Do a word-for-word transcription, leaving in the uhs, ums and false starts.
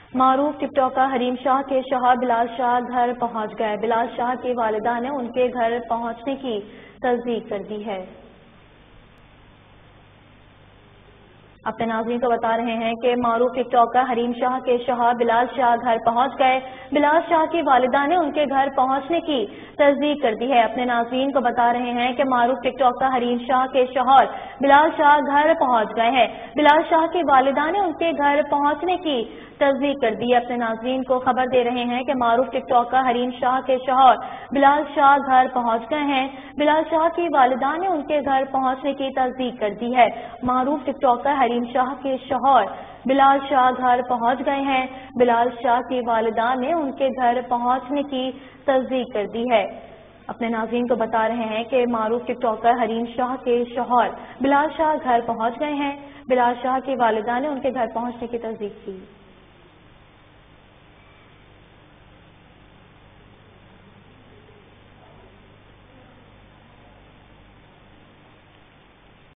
معروف ٹک ٹاکر حریم شاہ کے شوہر بلال شاہ گھر پہنچ گئے۔ بلال شاہ کی والدہ نے ان کے گھر پہنچنے کی تصدیق کر دی ہے۔ اپنے ناظرین کو بتا رہے ہیں کہ معروف ٹک ٹاکر حریم شاہ کے شوہر بلال شاہ گھر پہنچ گئے۔ بلال شاہ کی والدہ نے ان کے گھر پہنچنے کی تصدیق کر دی ہے۔ اپنے ناظرین کو بتا رہے ہیں کہ معروف ٹک ٹاکر حریم شاہ کے شوہر بلال شاہ گھر پہنچ گئے ہیں۔ بلال شاہ کی والدہ نے ان کے گھر پہنچنے کی تصدیق کر دی ہے۔ اپنے ناظرین کو خبر دے رہے ہیں کہ معروف ٹک ٹاکر حریم شاہ کے شوہر بلال شاہ گھر پہنچ گئے ہیں۔ بلال شاہ کی والدہ نے ان کے گھر پہنچنے کی تصدیق کر دی ہے۔ معروف ٹک ٹاکر حریم شاہ کے شوہر بلال شاہ گھر پہنچ گئے ہیں۔ بلال شاہ کی والدہ نے ان کے گھر پہنچنے کی تصدیق کر دی ہے۔ اپنے ناظرین کو بتا رہے ہیں کہ معروف ٹک ٹاکر حریم شاہ کے شوہر بلال شاہ گھر پہنچ گئے ہیں۔ بلال شاہ کی والدہ نے ان کے گھر پہنچنے کی تصدیق کی۔